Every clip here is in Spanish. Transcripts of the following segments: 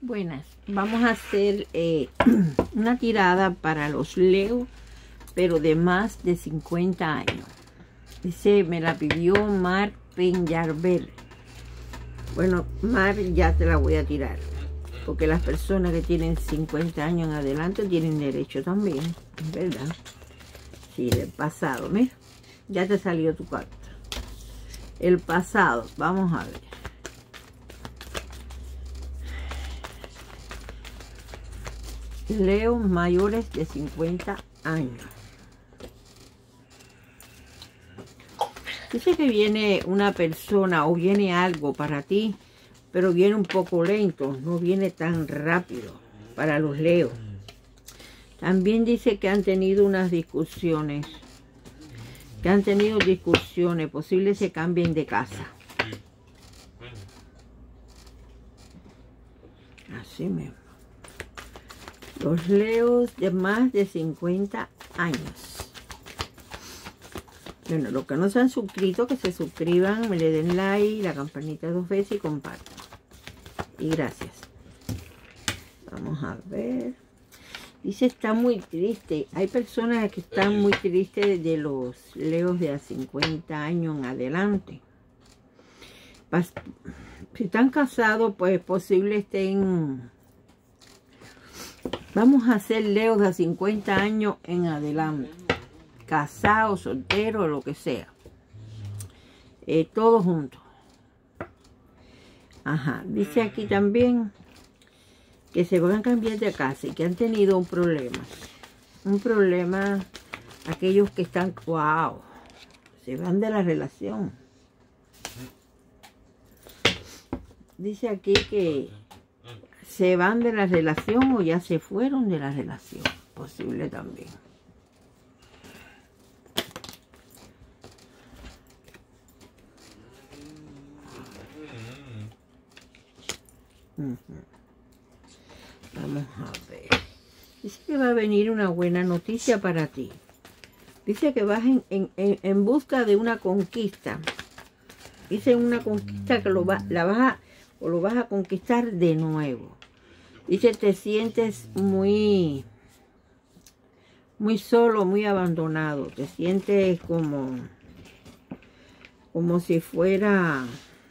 Buenas, vamos a hacer una tirada para los Leo, pero de más de 50 años. Dice, me la pidió Mar Peñarvel. Bueno, Mar, ya te la voy a tirar, porque las personas que tienen 50 años en adelante tienen derecho también, es verdad. Sí, del pasado, mira, ya te salió tu carta. El pasado, vamos a ver. Leo mayores de 50 años. Dice que viene una persona o viene algo para ti, pero viene un poco lento, no viene tan rápido para los Leo. También dice que han tenido unas discusiones, posible se cambien de casa. Así mismo. Los Leos de más de 50 años. Bueno, los que no se han suscrito, que se suscriban, me le den like, la campanita 2 veces y compartan. Y gracias. Vamos a ver. Dice, está muy triste. Hay personas que están muy tristes de los Leos de a 50 años en adelante. Si están casados, pues posible estén... Vamos a hacer Leos de a 50 años en adelante. Casados, solteros, lo que sea. Todos juntos. Ajá. Dice aquí también que se van a cambiar de casa y que han tenido un problema. Un problema, aquellos que están, wow, se van de la relación. Dice aquí que se van de la relación o ya se fueron de la relación. Posible también. Vamos a ver. Dice que va a venir una buena noticia para ti. Dice que vas en busca de una conquista. Dice una conquista que lo vas a conquistar de nuevo. Dice, te sientes muy solo, muy abandonado. Te sientes como si fuera...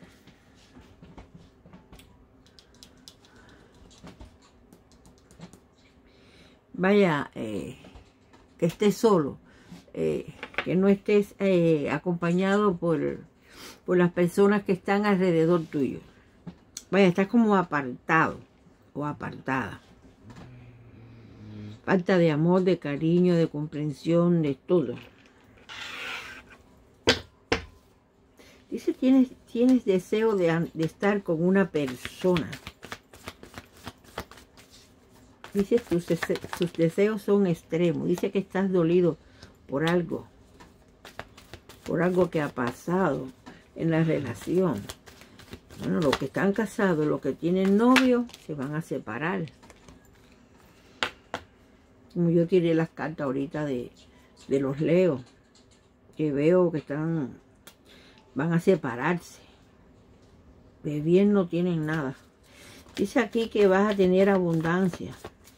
Vaya, que estés solo, que no estés acompañado por las personas que están alrededor tuyo. Vaya, estás como apartado o apartada. Falta de amor, de cariño, de comprensión, de todo. Dice, tienes deseo de estar con una persona. Dice, tus deseos son extremos. Dice que estás dolido por algo que ha pasado en la relación. Bueno, los que están casados, los que tienen novio, se van a separar. Como yo tiré las cartas ahorita de los Leo, que veo que van a separarse. De bien no tienen nada. Dice aquí que vas a tener abundancia.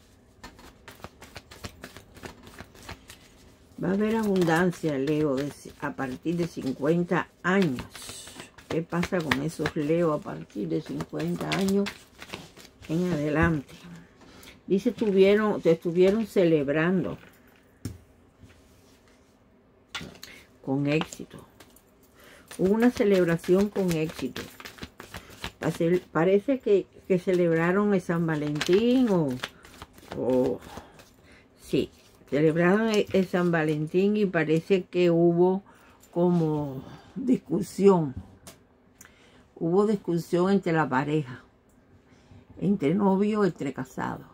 Va a haber abundancia, Leo, a partir de 50 años. ¿Qué pasa con esos Leo a partir de 50 años en adelante? Dice, te estuvieron celebrando con éxito. Hubo una celebración con éxito. Parece que celebraron el San Valentín o sí. Celebraron el San Valentín y parece que hubo como discusión. Hubo discusión entre la pareja. Entre novio, entre casados.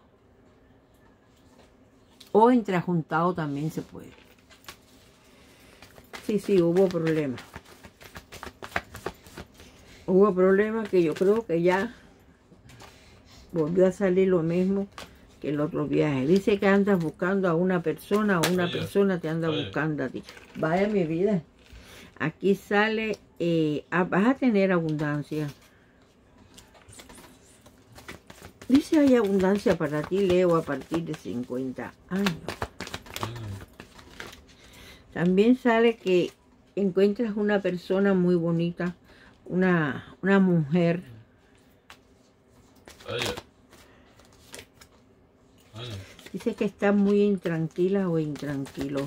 O entre ajuntados también se puede. Sí, hubo problemas. Hubo problemas que yo creo que ya volvió a salir lo mismo que el otro viaje. Dice que andas buscando a una persona o una persona te anda buscando a ti. Vaya mi vida. Aquí sale, vas a tener abundancia. Dice, hay abundancia para ti, Leo, a partir de 50 años. También sale que encuentras una persona muy bonita, una mujer. Dice que está muy intranquila o intranquilo.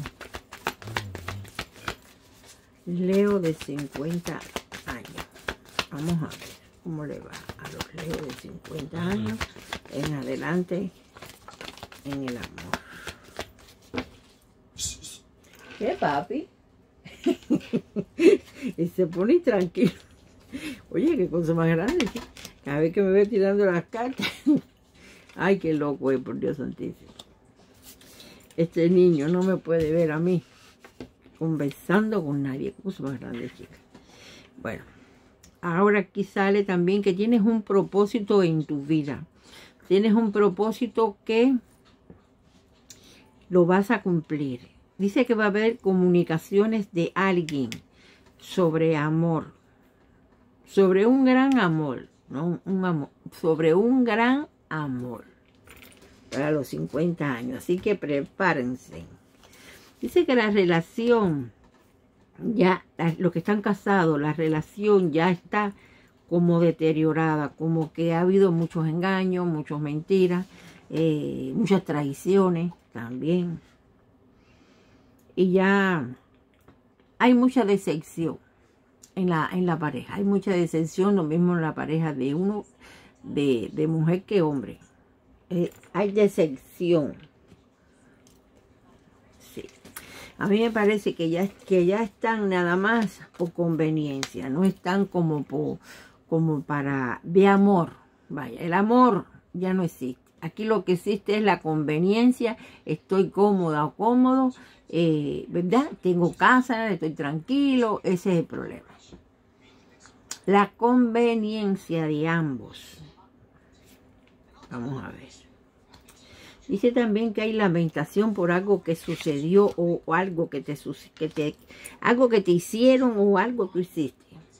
Leo de 50 años. Vamos a ver cómo le va a los Leo de 50 años en adelante en el amor. ¿Qué, papi? Y se pone tranquilo. Oye, qué cosa más grande. Cada vez que me ve tirando las cartas. Ay, qué loco es, por Dios santísimo. Este niño no me puede ver a mí conversando con nadie. Qué cosa más grande, chica. Bueno, ahora aquí sale también que tienes un propósito en tu vida. Tienes un propósito que lo vas a cumplir. Dice que va a haber comunicaciones de alguien sobre amor. Sobre un gran amor. No un amor. Sobre un gran amor. Para los 50 años. Así que prepárense. Dice que la relación, ya, los que están casados, la relación ya está como deteriorada. Como que ha habido muchos engaños, muchas mentiras, muchas traiciones también. Y ya hay mucha decepción en la pareja. Hay mucha decepción, lo mismo en la pareja de uno, de mujer que hombre. Hay decepción. Sí. A mí me parece que ya están nada más por conveniencia. No están como para de amor. Vaya, el amor ya no existe. Aquí lo que existe es la conveniencia. Estoy cómoda o cómodo. ¿Verdad? Tengo casa, estoy tranquilo. Ese es el problema. La conveniencia de ambos. Vamos a ver. Dice también que hay lamentación por algo que sucedió o algo algo que te hicieron o algo que hiciste.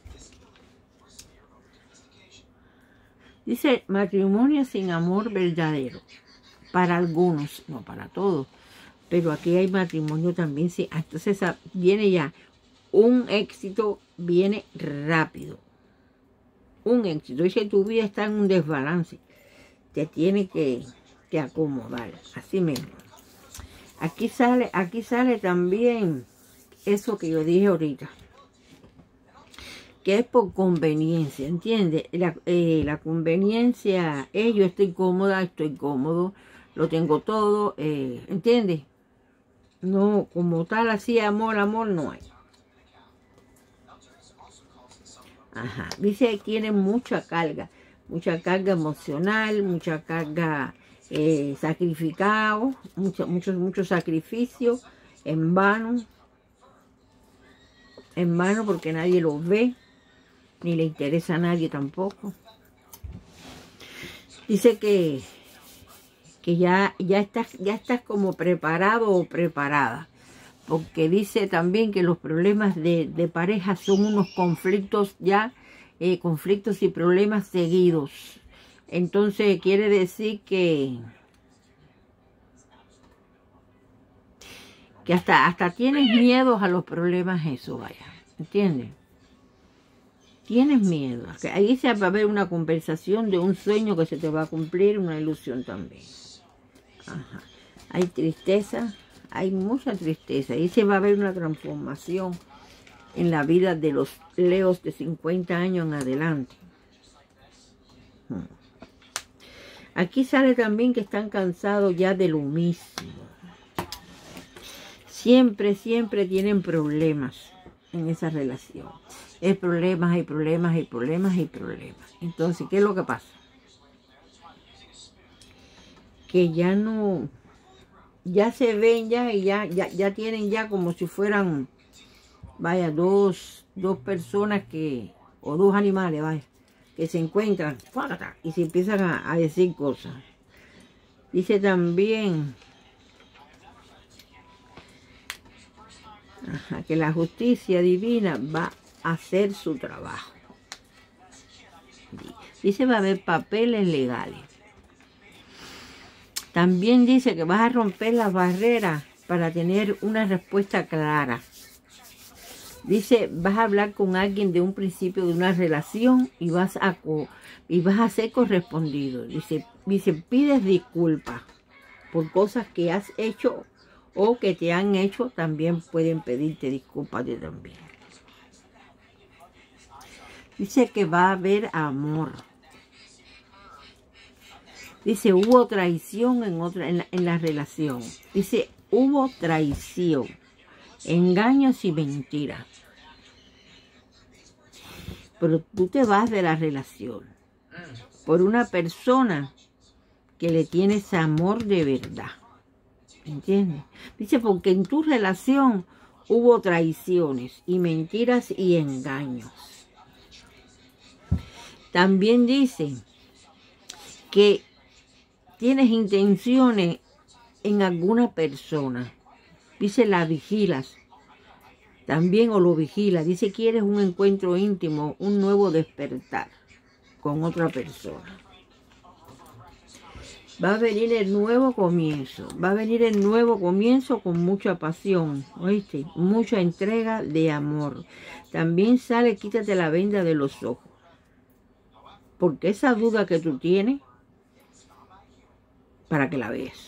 Dice matrimonio sin amor verdadero. Para algunos, no para todos. Pero aquí hay matrimonio también. Sí. Entonces viene ya un éxito, viene rápido. Un éxito. Dice tu vida está en un desbalance. Te tiene que acomodar. Así mismo. Aquí sale también eso que yo dije ahorita. Que es por conveniencia, ¿entiendes? La conveniencia es yo estoy cómoda, estoy cómodo, lo tengo todo, ¿entiendes? No, como tal, así, amor no hay. Ajá, dice que tiene mucha carga emocional, mucha carga sacrificado, mucho sacrificio en vano porque nadie lo ve, ni le interesa a nadie tampoco. Dice que ya estás como preparado o preparada. Porque dice también que los problemas de pareja son unos conflictos conflictos y problemas seguidos. Entonces quiere decir que hasta tienes miedo a los problemas, eso, vaya, ¿entiendes? Tienes miedo. Ahí se va a haber una conversación de un sueño que se te va a cumplir, una ilusión también. Ajá. Hay tristeza, hay mucha tristeza. Ahí se va a ver una transformación en la vida de los Leos de 50 años en adelante. Aquí sale también que están cansados ya de lo mismo. Siempre tienen problemas en esa relación. Hay problemas. Entonces, ¿qué es lo que pasa? Que ya no, ya se ven y ya tienen ya como si fueran, vaya, dos personas o dos animales, vaya, que se encuentran y se empiezan a decir cosas. Dice también que la justicia divina va a hacer su trabajo. Dice va a haber papeles legales. También dice que vas a romper las barreras para tener una respuesta clara. Dice, vas a hablar con alguien de un principio de una relación y vas a ser correspondido. Dice, pides disculpas por cosas que has hecho o que te han hecho. También pueden pedirte disculpas de también. Dice que va a haber amor. Dice, hubo traición en la relación. Dice, hubo traición, engaños y mentiras. Pero tú te vas de la relación por una persona que le tienes amor de verdad. ¿Entiendes? Dice, porque en tu relación hubo traiciones y mentiras y engaños. También dice que tienes intenciones en alguna persona. Dice, la vigilas. También o lo vigilas. Dice, quieres un encuentro íntimo, un nuevo despertar con otra persona. Va a venir el nuevo comienzo. Va a venir el nuevo comienzo con mucha pasión. ¿Oíste? Mucha entrega de amor. También sale, quítate la venda de los ojos. Porque esa duda que tú tienes, para que la veas.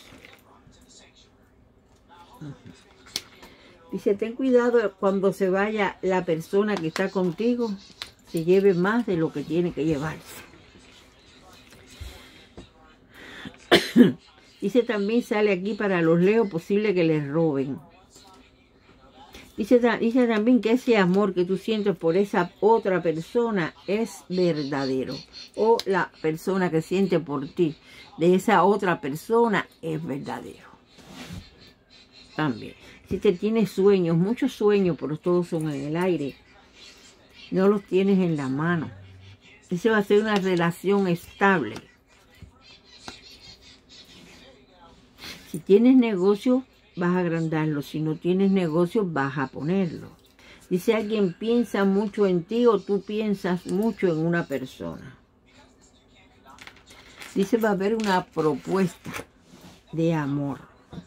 Dice, ten cuidado cuando se vaya la persona que está contigo, se lleve más de lo que tiene que llevarse. Dice, también sale aquí para los Leo, posible que les roben. Dice también que ese amor que tú sientes por esa otra persona es verdadero. O la persona que siente por ti de esa otra persona es verdadero. También. Si te tienes sueños, muchos sueños, pero todos son en el aire. No los tienes en la mano. Esa va a ser una relación estable. Si tienes negocio, vas a agrandarlo. Si no tienes negocio, vas a ponerlo. Dice, alguien piensa mucho en ti o tú piensas mucho en una persona. Dice, va a haber una propuesta de amor.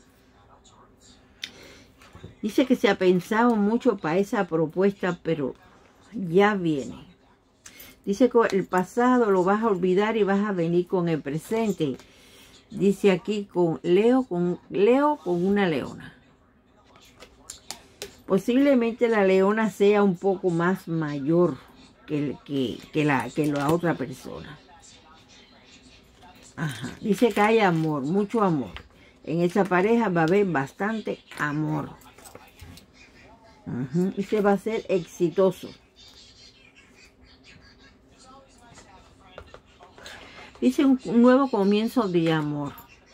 Dice que se ha pensado mucho para esa propuesta, pero ya viene. Dice que el pasado lo vas a olvidar y vas a venir con el presente. Dice aquí con Leo con una leona. Posiblemente la leona sea un poco más mayor que la otra persona. Ajá. Dice que hay amor, mucho amor. En esa pareja va a haber bastante amor. Y se va a ser exitoso. Dice un nuevo comienzo de amor.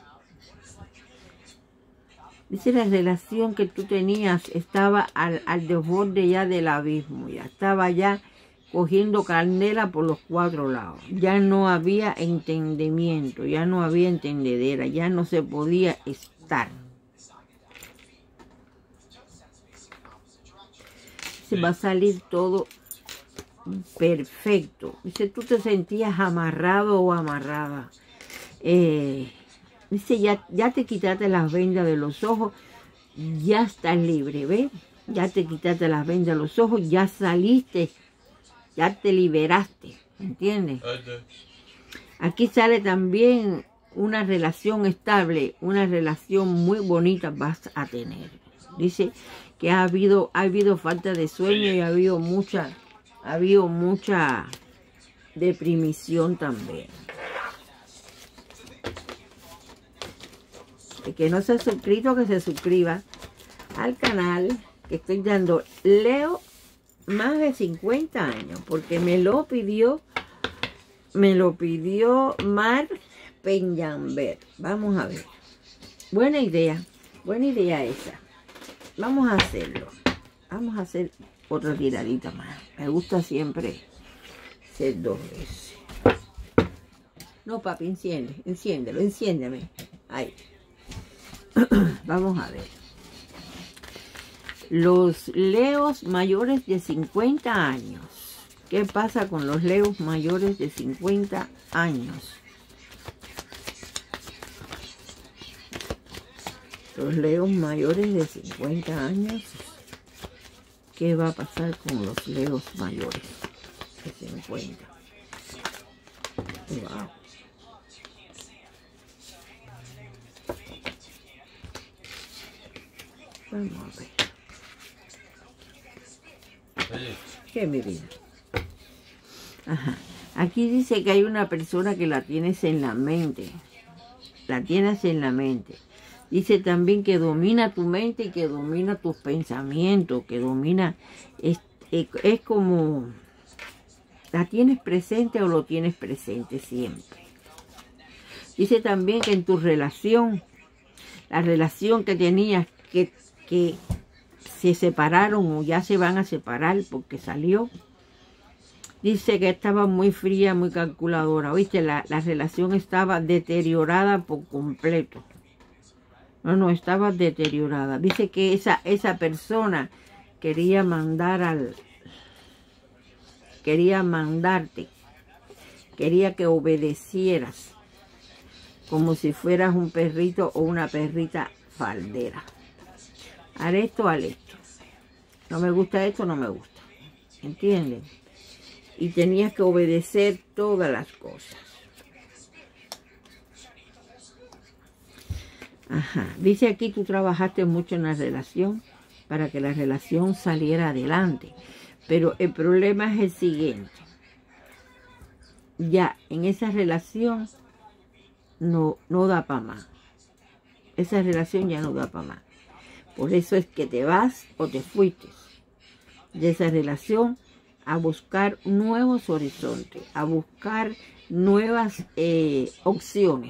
Dice la relación que tú tenías estaba al desborde ya del abismo. Ya estaba ya cogiendo candela por los cuatro lados. Ya no había entendimiento, ya no había entendedera, ya no se podía estar. Se va a salir todo perfecto. Dice, tú te sentías amarrado o amarrada. Dice, ya te quitaste las vendas de los ojos, ya estás libre, ¿ves? Ya te quitaste las vendas de los ojos, ya saliste, ya te liberaste, ¿entiendes? Aquí sale también una relación estable, una relación muy bonita vas a tener. Dice que ha habido falta de sueño y ha habido mucha deprimición también. El que no se ha suscrito, que se suscriba al canal, que estoy dando Leo más de 50 años, porque me lo pidió Mar Peñamber. Vamos a ver. Buena idea esa. Vamos a hacerlo. Vamos a hacer otra tiradita más. Me gusta siempre hacer dos veces. No, papi, enciéndelo, enciéndeme. Ahí. Vamos a ver. Los Leos mayores de 50 años. ¿Qué pasa con los Leos mayores de 50 años? Los leos mayores de 50 años. ¿Qué va a pasar con los leos mayores de 50? Wow. Vamos a ver. ¿Qué, mi vida? Ajá. Aquí dice que hay una persona que la tienes en la mente. La tienes en la mente. Dice también que domina tu mente y que domina tus pensamientos, que domina, es como, ¿la tienes presente o lo tienes presente siempre? Dice también que en tu relación, la relación que tenías, que se separaron o ya se van a separar porque salió, dice que estaba muy fría, muy calculadora, ¿oíste? La relación estaba deteriorada por completo. No, estaba deteriorada. Dice que esa persona quería mandarte, quería que obedecieras, como si fueras un perrito o una perrita faldera. Haré esto, haré esto. No me gusta esto, no me gusta. ¿Entienden? Y tenías que obedecer todas las cosas. Ajá. Dice aquí, tú trabajaste mucho en la relación para que la relación saliera adelante. Pero el problema es el siguiente. Ya en esa relación no da para más. Esa relación ya no da para más. Por eso es que te vas o te fuiste de esa relación a buscar nuevos horizontes, a buscar nuevas opciones.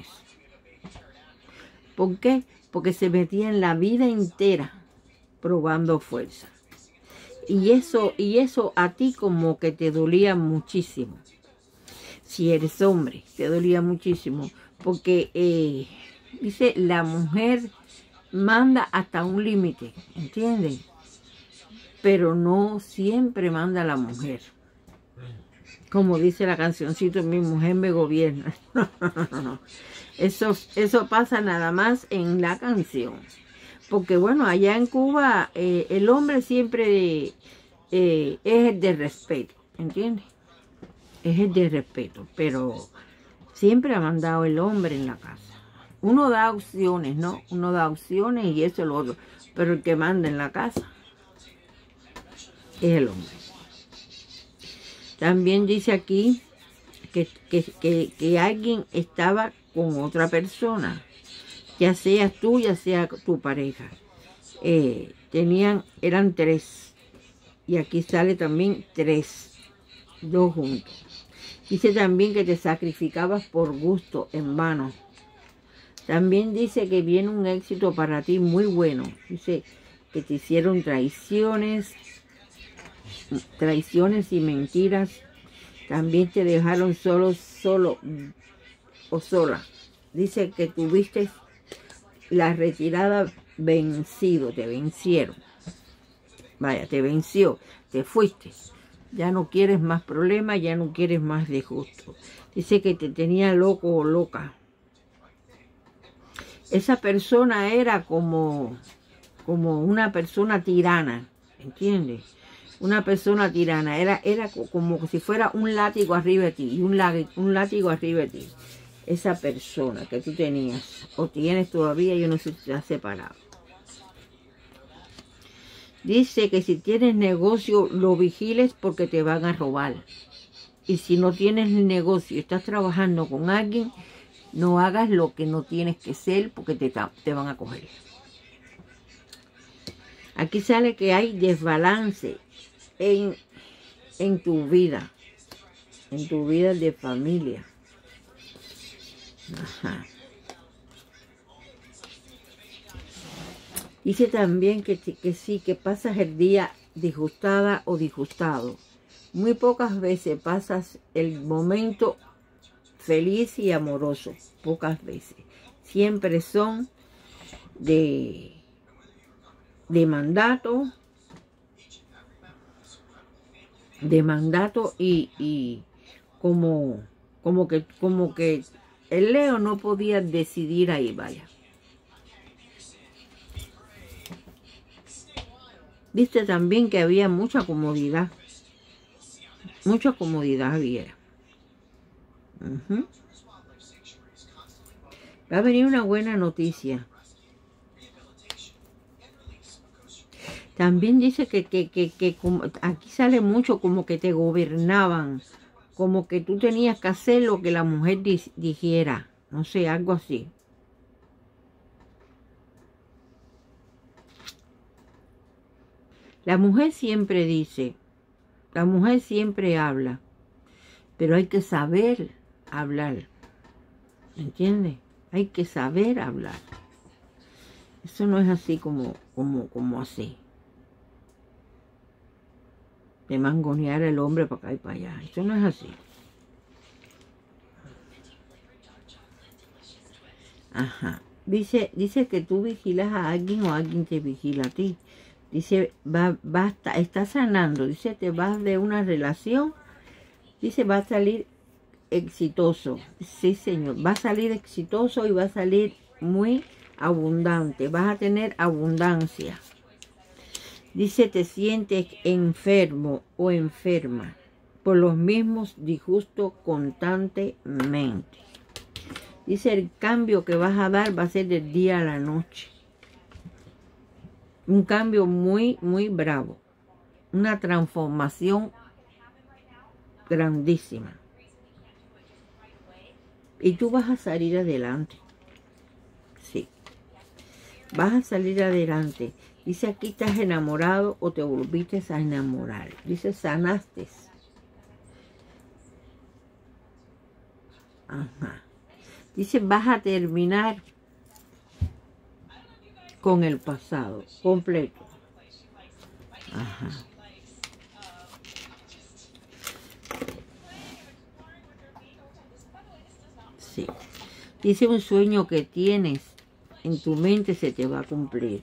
¿Por qué? Porque se metía en la vida entera probando fuerza. Y eso a ti como que te dolía muchísimo. Si eres hombre, te dolía muchísimo. Porque dice, la mujer manda hasta un límite, ¿entienden? Pero no siempre manda la mujer. Como dice la cancioncita, mi mujer me gobierna. No. Eso pasa nada más en la canción. Porque bueno, allá en Cuba el hombre siempre es el de respeto, ¿entiendes? Es el de respeto, pero siempre ha mandado el hombre en la casa. Uno da opciones, ¿no? Uno da opciones y eso es lo otro. Pero el que manda en la casa es el hombre. También dice aquí que alguien estaba con otra persona, ya seas tú, ya sea tu pareja. Eran 3. Y aquí sale también 3, 2 juntos. Dice también que te sacrificabas por gusto, en vano. También dice que viene un éxito para ti muy bueno. Dice que te hicieron traiciones y mentiras. También te dejaron solo o sola. Dice que tuviste la retirada vencido, te vencieron. Vaya, te venció, te fuiste. Ya no quieres más problemas, ya no quieres más disgusto. Dice que te tenía loco o loca. Esa persona era como una persona tirana, ¿entiendes? Una persona tirana, era como si fuera un látigo arriba de ti, y un látigo arriba de ti. Esa persona que tú tenías, o tienes todavía, yo no sé si te has separado. Dice que si tienes negocio, lo vigiles porque te van a robar. Y si no tienes negocio y estás trabajando con alguien, no hagas lo que no tienes que ser porque te van a coger. Aquí sale que hay desbalance en tu vida de familia. Ajá. Dice también que sí, que pasas el día disgustada o disgustado. Muy pocas veces pasas el momento feliz y amoroso. Pocas veces. Siempre son de mandato. De mandato y como que el Leo no podía decidir ahí, vaya. Viste también que había mucha comodidad. Mucha comodidad había. Va a venir una buena noticia. También dice que como, aquí sale mucho como que te gobernaban. Como que tú tenías que hacer lo que la mujer dijera. No sé, algo así. La mujer siempre dice, la mujer siempre habla, pero hay que saber hablar. ¿Entiendes? Hay que saber hablar. Eso no es así como así. De mangonear al hombre para acá y para allá. Eso no es así. Ajá. Dice que tú vigilas a alguien o alguien te vigila a ti. Dice, está sanando. Dice, te vas de una relación. Dice, va a salir exitoso. Sí, señor. Va a salir exitoso y va a salir muy abundante. Vas a tener abundancia. Dice, te sientes enfermo o enferma por los mismos disgustos constantemente. Dice, el cambio que vas a dar va a ser del día a la noche. Un cambio muy, muy bravo. Una transformación grandísima. Y tú vas a salir adelante. Sí. Vas a salir adelante. Dice, aquí estás enamorado o te volviste a enamorar. Dice, sanaste. Ajá. Dice, vas a terminar con el pasado completo. Ajá. Sí. Dice, un sueño que tienes en tu mente se te va a cumplir.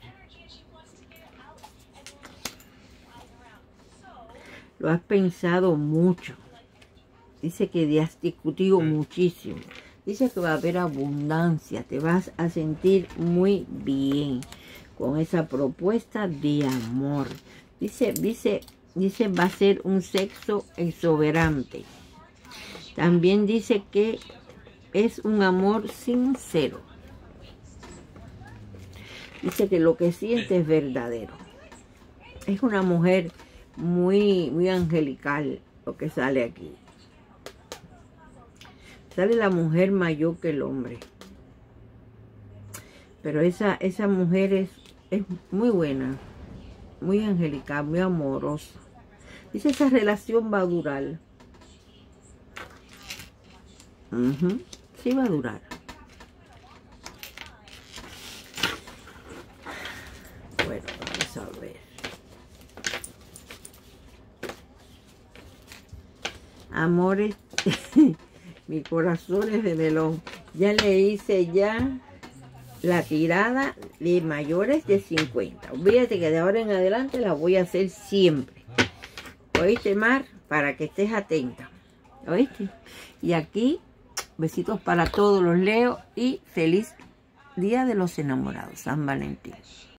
Lo has pensado mucho. Dice que has discutido muchísimo. Dice que va a haber abundancia. Te vas a sentir muy bien con esa propuesta de amor. Dice, va a ser un sexo exuberante. También dice que es un amor sincero. Dice que lo que siente es verdadero. Es una mujer muy, muy angelical lo que sale aquí. Sale la mujer mayor que el hombre. Pero esa mujer es muy buena, muy angelical, muy amorosa. Dice, esa relación va a durar. Sí va a durar. Bueno, vamos a ver. Amores, mi corazón es de melón. Ya le hice la tirada de mayores de 50. Olvídate que de ahora en adelante la voy a hacer siempre. ¿Oíste, Mar? Para que estés atenta. ¿Oíste? Y aquí, besitos para todos los Leo y feliz Día de los Enamorados, San Valentín.